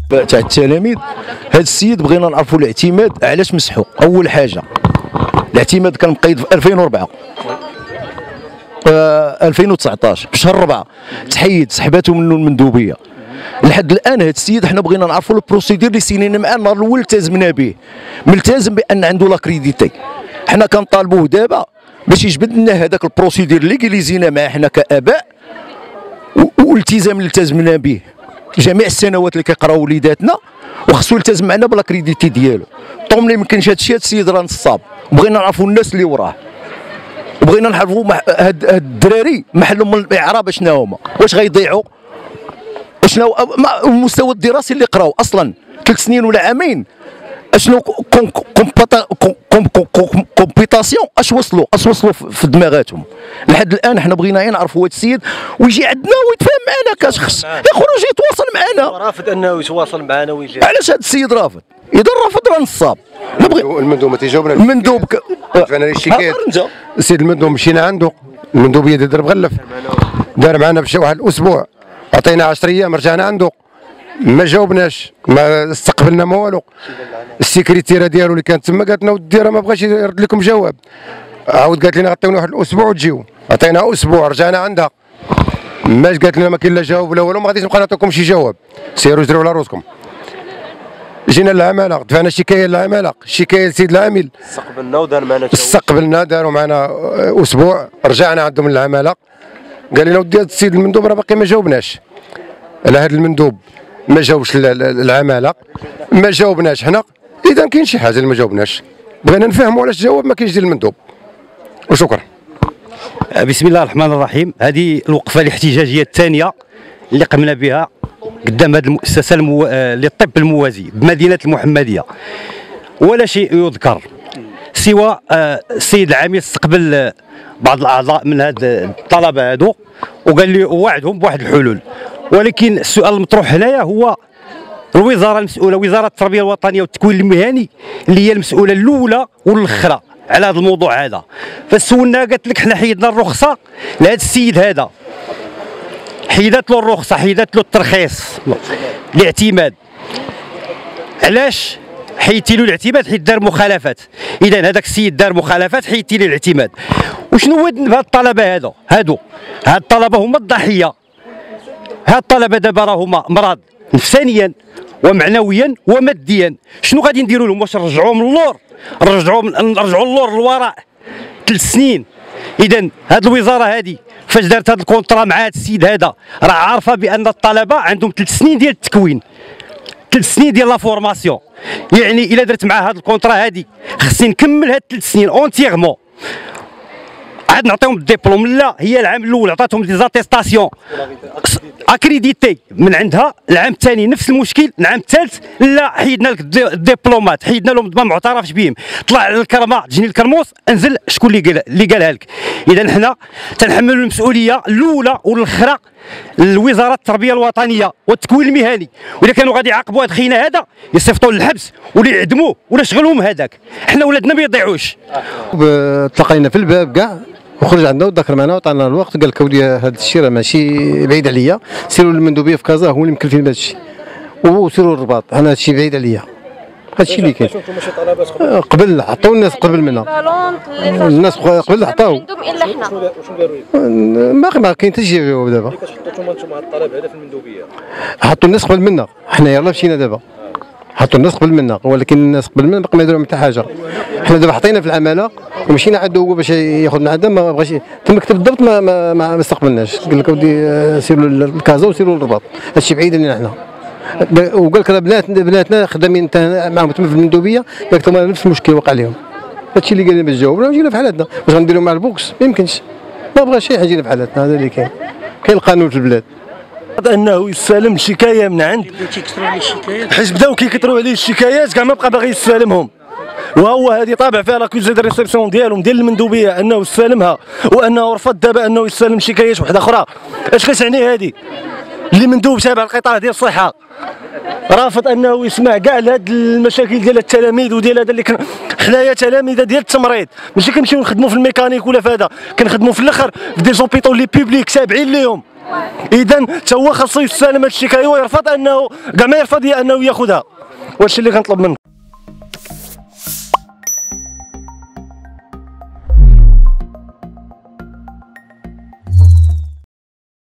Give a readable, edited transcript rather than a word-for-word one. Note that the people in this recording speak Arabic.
تاع التلاميذ. هذا السيد بغينا نعرفوا الاعتماد علاش مسحوا. اول حاجه الاعتماد كان مقيد في 2004 2019 في شهر 4 تحيد، سحباته منه المندوبيه. لحد الان هذا السيد حنا بغينا نعرفوا البروسيدير اللي سينينا معاه النهار الاول التزمنا به، ملتزم بان عنده لاكريديتي. حنا كنطالبوه دابا باش يجبد لنا هذاك البروسيدير اللي جليزينا معاه حنا كاباء والالتزام اللي التزمنا به جميع السنوات اللي كيقراو وليداتنا، وخصو يلتزم معنا بالاكريديتي ديالو. طوم اللي يمكنش هذا الشيء، هذا السيد راه نصاب. بغينا نعرفوا الناس اللي وراه، وبغينا نعرفوا هاد الدراري محلهم من الاعراب شنو هما، واش غيضيعوا، شنو المستوى الدراسي اللي قراو اصلا 3 سنين ولا عامين، اشنو كومبيتاسيون اش وصلوا في دماغاتهم. لحد الان حنا بغينا نعرفوا هذا السيد ويجي عندنا ويتفاهم معنا كشخص، يخرج يتواصل معنا. رافض انه يتواصل معنا ويجي. علاش هذا السيد رافض؟ اذا رافض راه نصاب. المندوب ما تيجاوبنا. المندوب دفعنا ليه الشكايات. السيد المندوب مشينا عنده، المندوبيه دار بغلف، دار معنا باش واحد الاسبوع، عطينا 10 ايام، رجعنا عنده ما جاوبناش، ما استقبلنا ما والو. السكرتيره ديالو اللي كانت تما قالت لنا ودي راه ما بغاش يرد لكم جواب. عاود قالت لنا عطيونا واحد الاسبوع وتجيو، عطينا اسبوع، رجعنا عندها ما قالت لنا ما كاين لا جواب ولا والو، ما غاديش نبقى نعطيكم شي جواب، سيروا جريو على روسكم. جينا للعماله، دفعنا شكايه للعماله، شكايه للسيد العامل، استقبلنا داروا معنا اسبوع، رجعنا عندهم للعماله، قال لنا ودي هذا السيد المندوب راه باقي ما جاوبناش. على هذا المندوب ما جاوبش العماله، ما جاوبناش حنا، اذا كاين شي حاجه اللي ما جاوبناش، بغينا نفهموا علاش جاوب ما كاينش ديال المندوب. وشكرا. بسم الله الرحمن الرحيم. هذه الوقفه الاحتجاجيه الثانيه اللي قمنا بها قدام هذه المؤسسه للطب الموازي بمدينه المحمديه، ولا شيء يذكر سوى السيد العامل استقبل بعض الاعضاء من هاد الطلبه هادو وقال لي وعدهم بواحد الحلول، ولكن السؤال المطروح هنايا هو الوزاره المسؤوله، وزاره التربيه الوطنيه والتكوين المهني، اللي هي المسؤوله الاولى والاخرى على هذا الموضوع هذا. فسولنا قالت لك حنا حيدنا الرخصه لهذا السيد هذا، حيدت له الرخصه، حيدت له الترخيص الاعتماد. علاش حيدتي له الاعتماد؟ حيت دار مخالفات. اذا هذاك السيد دار مخالفات، حيدتي له الاعتماد. وشنو هو ذنب هاد الطلبه هادو؟ هاد الطلبه هما الضحيه. هاد الطلبه دابا راهما مرض نفسانيا ومعنويا وماديا. شنو غادي نديروا لهم؟ واش نرجعوهم للور؟ نرجعوا اللور للوراء 3 سنين؟ اذا هاد الوزاره هذه فاش دارت هاد الكونطرا مع هاد السيد هذا راه عارفه بان الطلبه عندهم 3 سنين ديال التكوين، 3 سنين ديال لا فورماسيون. يعني الا درت مع هاد الكونطرا هذه خصني نكمل هاد 3 سنين اونتيغمون، عاد نعطيهم الدبلوم. لا، هي العام الاول عطاتهم دي زاتيستاسيون اكريديتي من عندها، العام الثاني نفس المشكل، العام الثالث لا حيدنا لك الدبلومات، حيدنا لهم ما معترفش بهم، طلع الكرمه تجيني الكرموس انزل شكون اللي قالها لك. اذا حنا تنحملوا المسؤوليه الاولى والاخرى لوزاره التربيه الوطنيه والتكوين المهني، واذا كانوا غادي يعاقبوا هذا خينا هذا يصيفطوه للحبس ولا يعدموه ولا شغلهم هذاك. حنا ولادنا ما يضيعوش. تلاقينا في الباب كاع وخرج عندنا وذكر معنا وعطانا الوقت، قال لك اودي هذا الشيء راه ماشي بعيد عليا، سيروا للمندوبيه في كازا هو اللي مكلفين بهذا الشيء، وسيروا للرباط، انا هذا الشيء بعيد عليا. هذا الشيء اللي كاين. قبل عطاو الناس قبل منا، الناس قبل عطاو الا حنا باقي ما كاين حتى شي جواب دابا. ملي كتحطوا انتم مع الطلب هذا في المندوبيه حطوا الناس قبل منا، حنا يلاه مشينا دابا حطوا الناس قبل منا، ولكن الناس قبل منا باقي ما يديروا حتى حاجه. حنا دابا حطينا في العماله ومشينا عنده هو باش ياخذ من عندنا، ما بغاش المكتب بالضبط ما استقبلناش. قال لك اودي سيروا للكازا وسيروا للرباط، هادشي بعيد علينا حنا. وقال لك راه بناتنا خدامين معاهم تما في المندوبيه، قال لك نفس المشكل وقع لهم. هادشي اللي قال لنا باش جاوبنا وجينا في حالتنا، واش غنديروا مع البوكس؟ ما يمكنش، ما بغاش شي حاجه في حالتنا. هذا اللي كاين القانون في البلاد. انه يستلم الشكايه من عند حيت بداو كيكثروا عليه الشكايات كاع ما بقى باغي يستلمهم، وهو هذه طابع فيها لاكوزي دو ريسبسيون ديالهم ديال المندوبيه انه استلمها، وانه رفض دابا انه يستلم شكايات وحده اخرى. اش كتعني هذه؟ اللي مندوب تابع القطاع ديال الصحه رافض انه يسمع كاع لهاد المشاكل ديال التلاميذ وديال هذا اللي حنايا تلاميذ ديال التمريض، ماشي كنمشيو نخدموا في الميكانيك ولا في هذا، كنخدموا في الاخر في دي زوبيطو لي بوبليك تابعين ليهم. اذا حتى هو خاصو يستلم هذه الشكايه ويرفض انه كاع ما يرفض انه ياخذها. وهادشي اللي كنطلب منكم.